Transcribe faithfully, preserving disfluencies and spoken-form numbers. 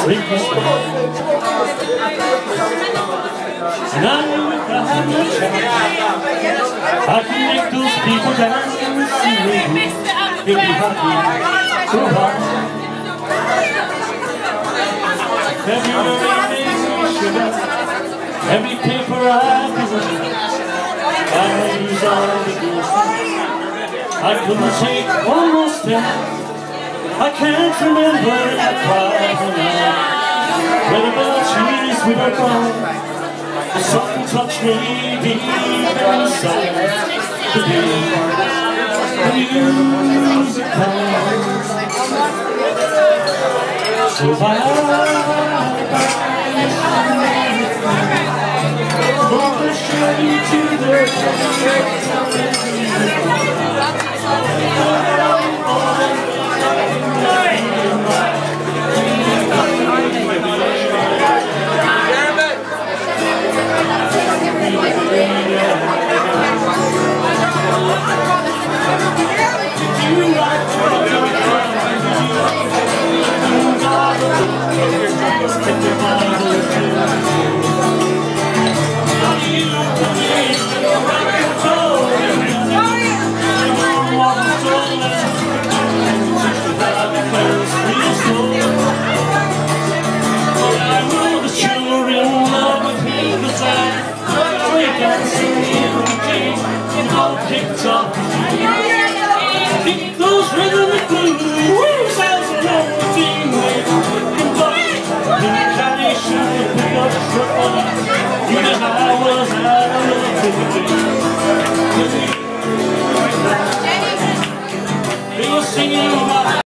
sleepless night. And I knew if I had no chance, I could make those people dance and see me make you happy, so hard. Every day sugar, every paper I possess, I use all the ghosts. I couldn't take one more step. I can't remember the private night when the bell trees were gone. The sun touched me deep inside the day. The music comes. So bye. Gonna show you to the picked up. Keep those rhythmic blues as a long team with in the carnation pick up trouble. You know I was out of the they were singing about